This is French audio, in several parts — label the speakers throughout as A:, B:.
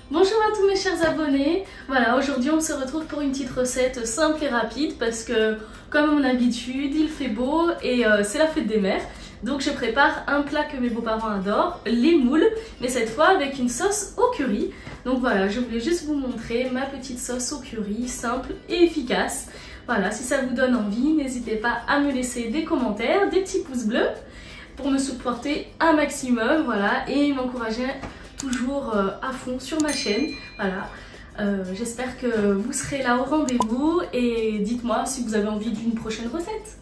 A: Bonjour à tous mes chers abonnés. Voilà, aujourd'hui on se retrouve pour une petite recette simple et rapide parce que comme à mon habitude il fait beau et c'est la fête des mères. Donc je prépare un plat que mes beaux-parents adorent, les moules, mais cette fois avec une sauce au curry. Donc voilà, je voulais juste vous montrer ma petite sauce au curry, simple et efficace. Voilà, si ça vous donne envie, n'hésitez pas à me laisser des commentaires, des petits pouces bleus pour me supporter un maximum, voilà, et m'encourager toujours à fond sur ma chaîne. Voilà, j'espère que vous serez là au rendez-vous et dites-moi si vous avez envie d'une prochaine recette.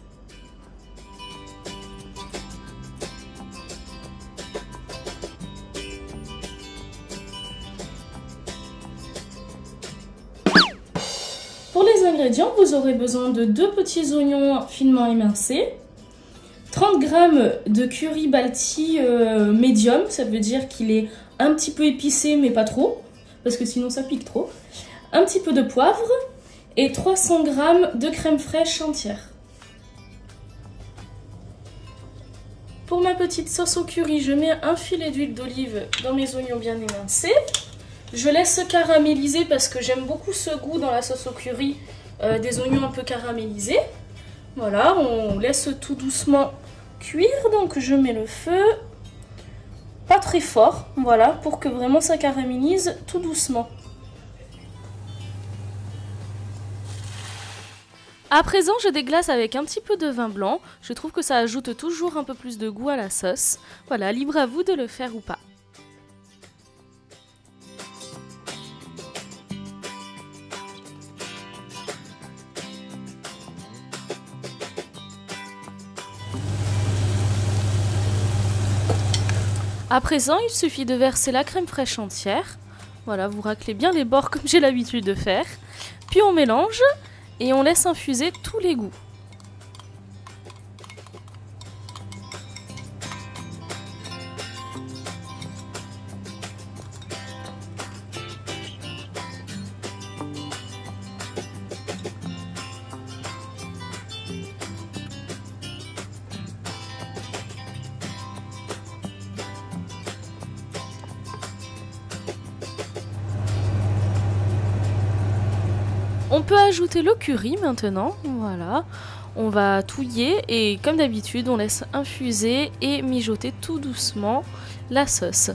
A: Pour les ingrédients, vous aurez besoin de 2 petits oignons finement émincés, 30 g de curry balti médium, ça veut dire qu'il est un petit peu épicé mais pas trop, parce que sinon ça pique trop, un petit peu de poivre et 300 g de crème fraîche entière. Pour ma petite sauce au curry, je mets un filet d'huile d'olive dans mes oignons bien émincés. Je laisse caraméliser parce que j'aime beaucoup ce goût dans la sauce au curry des oignons un peu caramélisés. Voilà, on laisse tout doucement cuire, donc je mets le feu, pas très fort, voilà, pour que vraiment ça caramélise tout doucement. À présent, je déglace avec un petit peu de vin blanc. Je trouve que ça ajoute toujours un peu plus de goût à la sauce. Voilà, libre à vous de le faire ou pas. À présent, il suffit de verser la crème fraîche entière. Voilà, vous raclez bien les bords comme j'ai l'habitude de faire. Puis on mélange et on laisse infuser tous les goûts. On peut ajouter le curry maintenant, voilà. On va touiller et comme d'habitude, on laisse infuser et mijoter tout doucement la sauce.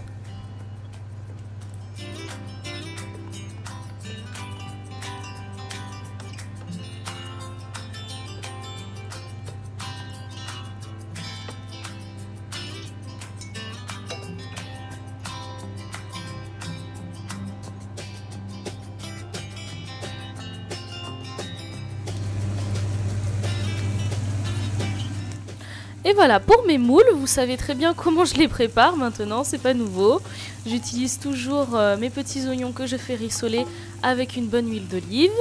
A: Et voilà, pour mes moules, vous savez très bien comment je les prépare maintenant, c'est pas nouveau. J'utilise toujours mes petits oignons que je fais rissoler avec une bonne huile d'olive.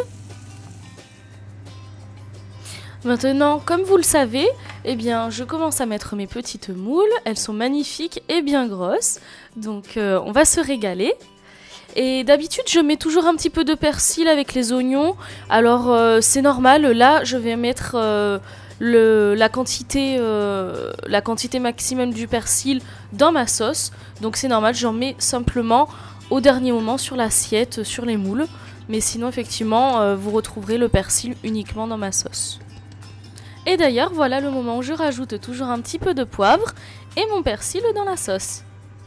A: Maintenant, comme vous le savez, eh bien, je commence à mettre mes petites moules. Elles sont magnifiques et bien grosses, donc on va se régaler. Et d'habitude, je mets toujours un petit peu de persil avec les oignons. Alors, c'est normal, là, je vais mettre la quantité maximum du persil dans ma sauce. Donc c'est normal, j'en mets simplement au dernier moment sur l'assiette, sur les moules. Mais sinon, effectivement, vous retrouverez le persil uniquement dans ma sauce. Et d'ailleurs, voilà le moment où je rajoute toujours un petit peu de poivre et mon persil dans la sauce.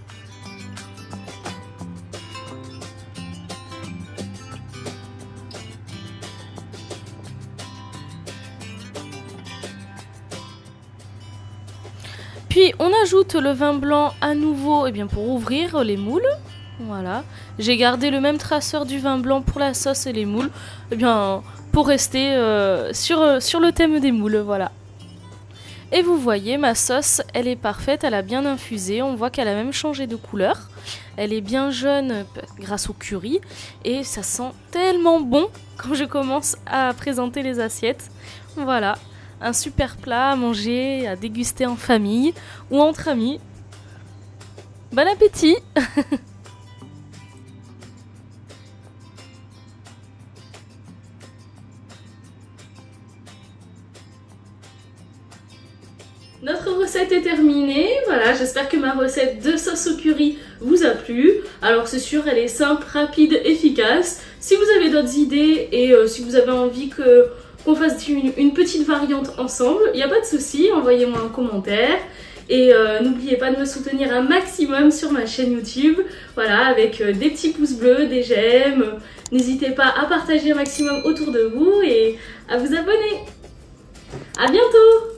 A: Puis on ajoute le vin blanc à nouveau pour ouvrir les moules. Voilà. J'ai gardé le même traceur du vin blanc pour la sauce et les moules. Pour rester sur le thème des moules, voilà. Et vous voyez, ma sauce, elle est parfaite, elle a bien infusé. On voit qu'elle a même changé de couleur. Elle est bien jaune grâce au curry. Et ça sent tellement bon quand je commence à présenter les assiettes. Voilà. Un super plat à manger, à déguster en famille ou entre amis. Bon appétit! Notre recette est terminée, voilà, j'espère que ma recette de sauce au curry vous a plu. Alors c'est sûr, elle est simple, rapide, efficace. Si vous avez d'autres idées et si vous avez envie qu'on fasse une petite variante ensemble, il n'y a pas de souci, envoyez-moi un commentaire. Et n'oubliez pas de me soutenir un maximum sur ma chaîne YouTube, voilà, avec des petits pouces bleus, des j'aime. N'hésitez pas à partager un maximum autour de vous et à vous abonner. À bientôt!